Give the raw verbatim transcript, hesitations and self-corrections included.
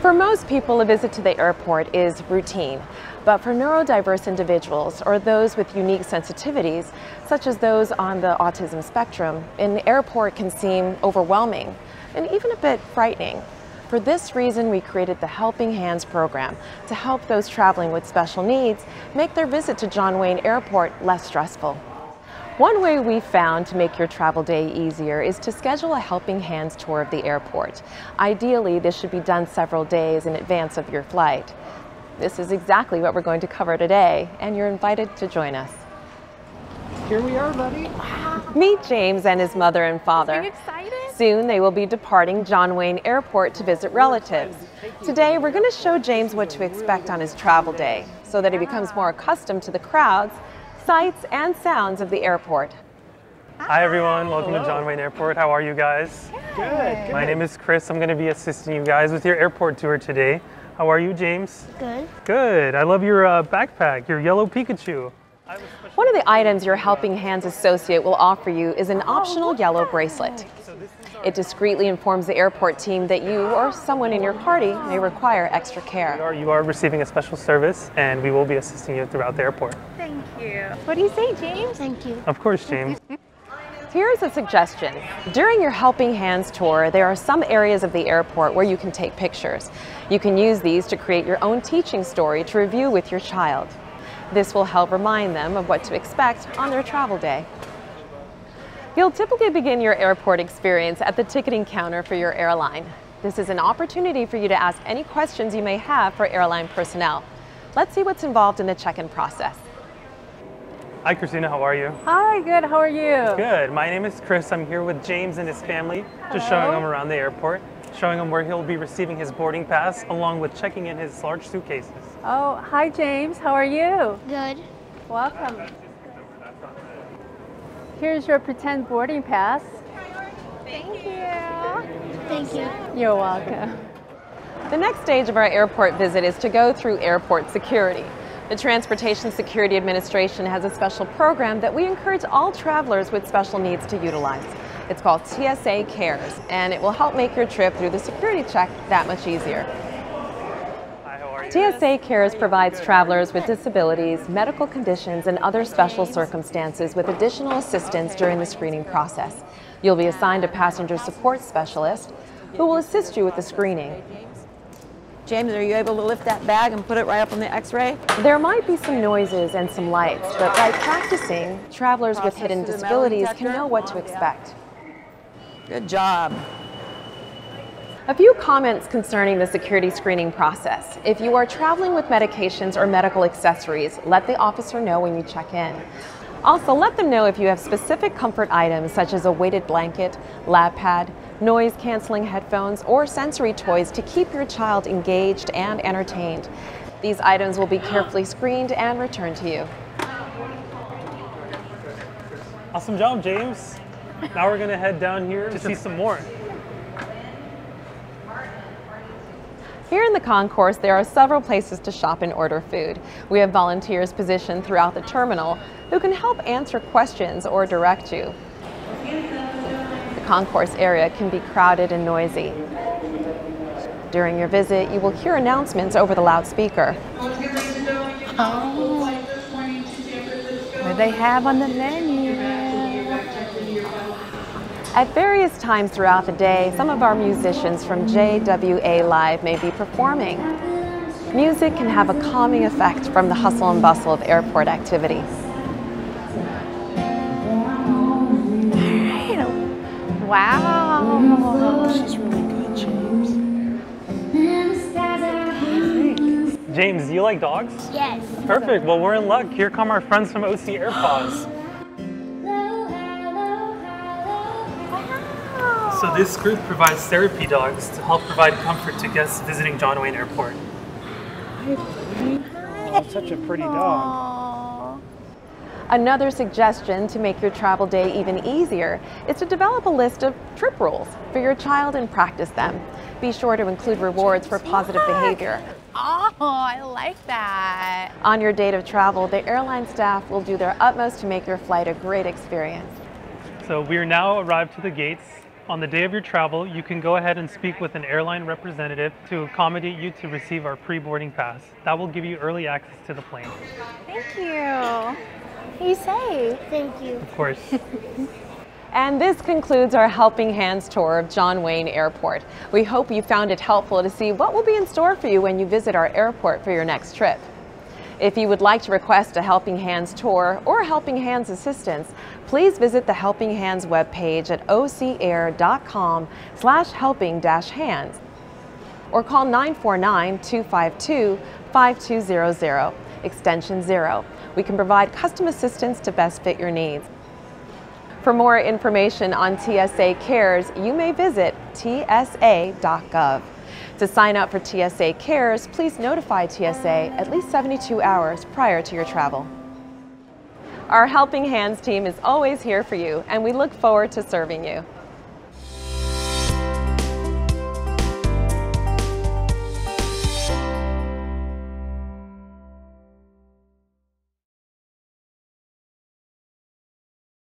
For most people, a visit to the airport is routine, but for neurodiverse individuals or those with unique sensitivities, such as those on the autism spectrum, an airport can seem overwhelming and even a bit frightening. For this reason, we created the Helping Hands program to help those traveling with special needs make their visit to John Wayne Airport less stressful. One way we found to make your travel day easier is to schedule a Helping Hands tour of the airport. Ideally, this should be done several days in advance of your flight. This is exactly what we're going to cover today, and you're invited to join us. Here we are, buddy. Wow. Meet James and his mother and father. Are you excited? Soon they will be departing John Wayne Airport to visit relatives. Today, we're going to show James what to expect on his travel day so that he becomes more accustomed to the crowds, sights and sounds of the airport. Hi everyone, welcome Hello. to John Wayne Airport. How are you guys? Good. Good. My name is Chris. I'm going to be assisting you guys with your airport tour today. How are you, James? Good. Good. I love your uh, backpack, your yellow Pikachu. One of the items your Helping Hands associate will offer you is an optional yellow bracelet. It discreetly informs the airport team that you or someone in your party may require extra care. You are, you are receiving a special service, and we will be assisting you throughout the airport. Thank you. What do you say, James? Thank you. Of course, James. Here's a suggestion. During your Helping Hands tour, there are some areas of the airport where you can take pictures. You can use these to create your own teaching story to review with your child. This will help remind them of what to expect on their travel day. You'll typically begin your airport experience at the ticketing counter for your airline. This is an opportunity for you to ask any questions you may have for airline personnel. Let's see what's involved in the check-in process. Hi, Christina. How are you? Hi, good. How are you? Good. My name is Chris. I'm here with James and his family, just Hello. showing him around the airport, showing him where he'll be receiving his boarding pass, along with checking in his large suitcases. Oh, hi, James. How are you? Good. Welcome. Here's your pretend boarding pass. Thank you. Thank you. You're welcome. The next stage of our airport visit is to go through airport security. The Transportation Security Administration has a special program that we encourage all travelers with special needs to utilize. It's called T S A Cares, and it will help make your trip through the security check that much easier. T S A Cares provides travelers with disabilities, medical conditions, and other special circumstances with additional assistance during the screening process. You'll be assigned a passenger support specialist who will assist you with the screening. James, are you able to lift that bag and put it right up on the x-ray? There might be some noises and some lights, but by practicing, travelers with hidden disabilities can know what to expect. Good job. A few comments concerning the security screening process. If you are traveling with medications or medical accessories, let the officer know when you check in. Also, let them know if you have specific comfort items such as a weighted blanket, lap pad, noise-canceling headphones, or sensory toys to keep your child engaged and entertained. These items will be carefully screened and returned to you. Awesome job, James. Now we're going to head down here to see some more. Here in the concourse, there are several places to shop and order food. We have volunteers positioned throughout the terminal who can help answer questions or direct you. The concourse area can be crowded and noisy. During your visit, you will hear announcements over the loudspeaker. Oh, what do they have on the menu? At various times throughout the day, some of our musicians from J W A Live may be performing. Music can have a calming effect from the hustle and bustle of airport activity. Wow. This is really good, James. James, do you like dogs? Yes. Perfect. Well, we're in luck. Here come our friends from O C AirPaws. So this group provides therapy dogs to help provide comfort to guests visiting John Wayne Airport. Oh, such a pretty dog. Another suggestion to make your travel day even easier is to develop a list of trip rules for your child and practice them. Be sure to include rewards for positive behavior. Oh, I like that. On your date of travel, the airline staff will do their utmost to make your flight a great experience. So we are now arrived to the gates On the day of your travel, you can go ahead and speak with an airline representative to accommodate you to receive our pre-boarding pass. That will give you early access to the plane. Thank you. You say. Thank you. Of course. And this concludes our Helping Hands tour of John Wayne Airport. We hope you found it helpful to see what will be in store for you when you visit our airport for your next trip. If you would like to request a Helping Hands tour or Helping Hands assistance, please visit the Helping Hands webpage at o c air dot com slash helping dash hands or call nine four nine, two five two, five two zero zero, extension zero. We can provide custom assistance to best fit your needs. For more information on T S A Cares, you may visit T S A dot gov. To sign up for T S A Cares, please notify T S A at least seventy-two hours prior to your travel. Our Helping Hands team is always here for you, and we look forward to serving you.